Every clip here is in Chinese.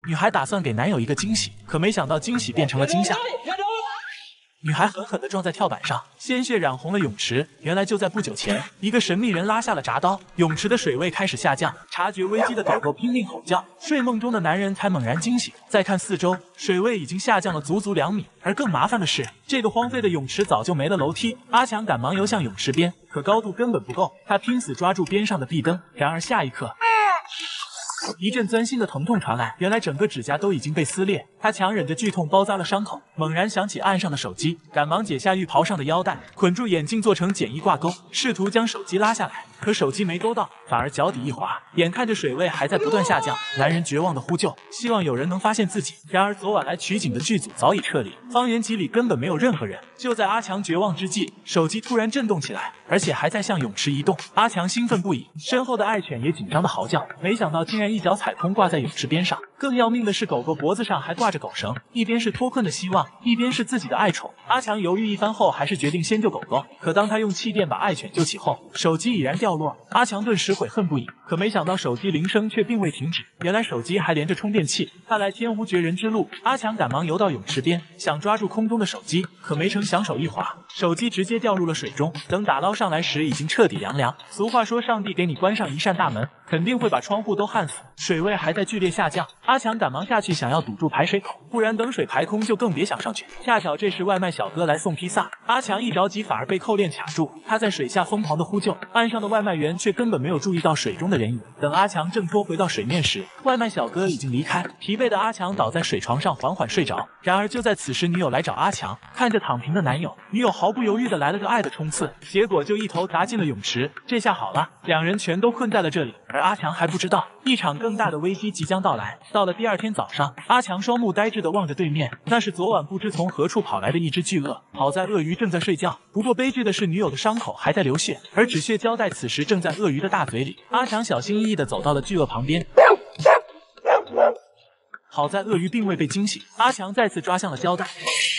女孩打算给男友一个惊喜，可没想到惊喜变成了惊吓。女孩狠狠地撞在跳板上，鲜血染红了泳池。原来就在不久前，一个神秘人拉下了铡刀，泳池的水位开始下降。察觉危机的狗狗拼命吼叫，睡梦中的男人才猛然惊醒。再看四周，水位已经下降了足足2米。而更麻烦的是，这个荒废的泳池早就没了楼梯。阿强赶忙游向泳池边，可高度根本不够，他拼死抓住边上的壁灯。然而下一刻，一阵钻心的疼痛传来，原来整个指甲都已经被撕裂。他强忍着剧痛包扎了伤口，猛然想起岸上的手机，赶忙解下浴袍上的腰带，捆住眼镜做成简易挂钩，试图将手机拉下来。可手机没勾到，反而脚底一滑，眼看着水位还在不断下降，男人绝望的呼救，希望有人能发现自己。然而昨晚来取景的剧组早已撤离，方圆几里根本没有任何人。就在阿强绝望之际，手机突然震动起来，而且还在向泳池移动。阿强兴奋不已，身后的爱犬也紧张的嚎叫，没想到竟然一脚踩空挂在泳池边上。更要命的是，狗狗脖子上还挂着狗绳，一边是脱困的希望，一边是自己的爱宠。阿强犹豫一番后，还是决定先救狗狗。可当他用气垫把爱犬救起后，手机已然掉落，阿强顿时悔恨不已。可没想到手机铃声却并未停止，原来手机还连着充电器。看来天无绝人之路，阿强赶忙游到泳池边，想抓住空中的手机，可没成想手一滑，手机直接掉入了水中。等打捞上来时，已经彻底凉凉。俗话说，上帝给你关上一扇大门，肯定会把窗户都焊死。水位还在剧烈下降，阿强赶忙下去想要堵住排水口，不然等水排空就更别想上去。恰巧这时外卖小哥来送披萨，阿强一着急反而被扣链卡住，他在水下疯狂的呼救，岸上的外卖员却根本没有注意到水中的人影。等阿强挣脱回到水面时，外卖小哥已经离开，疲惫的阿强倒在水床上缓缓睡着。然而就在此时，女友来找阿强，看着躺平的男友，女友毫不犹豫的来了个爱的冲刺，结果就一头砸进了泳池。这下好了，两人全都困在了这里，而阿强还不知道，一场更大的危机即将到来。到了第二天早上，阿强双目呆滞地望着对面，那是昨晚不知从何处跑来的一只巨鳄。好在鳄鱼正在睡觉，不过悲剧的是女友的伤口还在流血，而止血胶带此时正在鳄鱼的大嘴里。阿强小心翼翼地走到了巨鳄旁边，好在鳄鱼并未被惊醒，阿强再次抓向了胶带。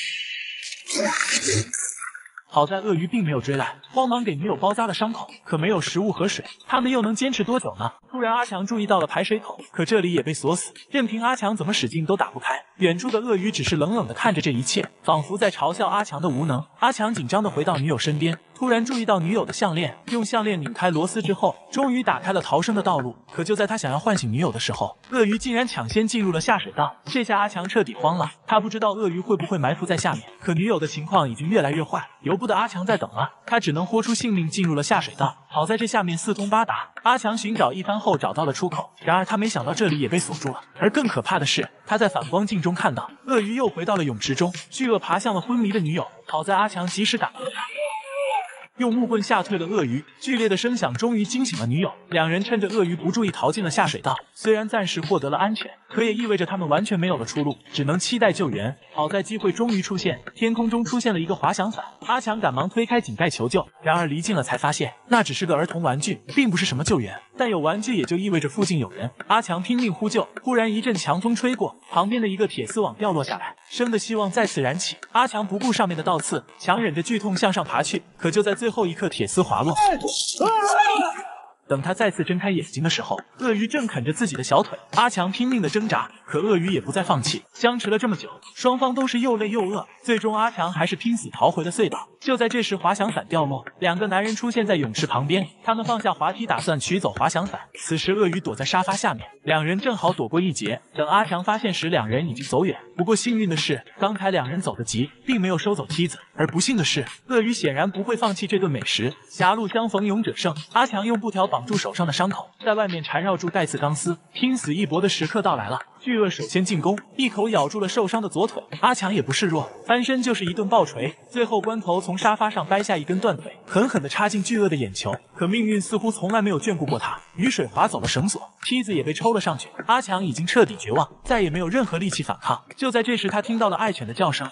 好在鳄鱼并没有追来，慌忙给女友包扎了伤口，可没有食物和水，他们又能坚持多久呢？突然阿强注意到了排水口，可这里也被锁死，任凭阿强怎么使劲都打不开。远处的鳄鱼只是冷冷地看着这一切，仿佛在嘲笑阿强的无能。阿强紧张地回到女友身边，突然注意到女友的项链，用项链拧开螺丝之后，终于打开了逃生的道路。可就在他想要唤醒女友的时候，鳄鱼竟然抢先进入了下水道。这下阿强彻底慌了，他不知道鳄鱼会不会埋伏在下面，可女友的情况已经越来越坏，由不得阿强再等了，他只能豁出性命进入了下水道。好在这下面四通八达，阿强寻找一番后找到了出口，然而他没想到这里也被锁住了。而更可怕的是，他在反光镜中看到鳄鱼又回到了泳池中，巨鳄爬向了昏迷的女友。好在阿强及时赶过来，用木棍吓退了鳄鱼，剧烈的声响终于惊醒了女友。两人趁着鳄鱼不注意逃进了下水道，虽然暂时获得了安全，可也意味着他们完全没有了出路，只能期待救援。好在机会终于出现，天空中出现了一个滑翔伞，阿强赶忙推开井盖求救，然而离近了才发现那只是个儿童玩具，并不是什么救援。但有玩具也就意味着附近有人，阿强拼命呼救，忽然一阵强风吹过，旁边的一个铁丝网掉落下来，生的希望再次燃起。阿强不顾上面的倒刺，强忍着剧痛向上爬去，可就在最后一刻，铁丝滑落。等他再次睁开眼睛的时候，鳄鱼正啃着自己的小腿。阿强拼命的挣扎，可鳄鱼也不再放弃。相持了这么久，双方都是又累又饿，最终阿强还是拼死逃回了隧道。就在这时，滑翔伞掉落，两个男人出现在泳池旁边，他们放下滑梯打算取走滑翔伞。此时鳄鱼躲在沙发下面，两人正好躲过一劫。等阿强发现时，两人已经走远。不过幸运的是，刚才两人走得急，并没有收走梯子，而不幸的是，鳄鱼显然不会放弃这顿美食。狭路相逢勇者胜，阿强用布条绑住手上的伤口，在外面缠绕住带刺钢丝，拼死一搏的时刻到来了。巨鳄首先进攻，一口咬住了受伤的左腿，阿强也不示弱，翻身就是一顿暴锤。最后关头从沙发上掰下一根断腿，狠狠地插进巨鳄的眼球。可命运似乎从来没有眷顾过他，雨水划走了绳索，梯子也被抽了上去。阿强已经彻底绝望，再也没有任何力气反抗。就在这时，他听到了爱犬的叫声。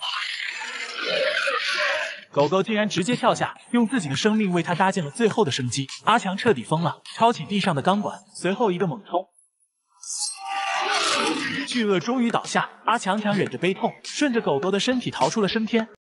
狗狗竟然直接跳下，用自己的生命为他搭建了最后的生机。阿强彻底疯了，抄起地上的钢管，随后一个猛冲，巨鳄终于倒下。阿强强忍着悲痛，顺着狗狗的身体逃出了升天。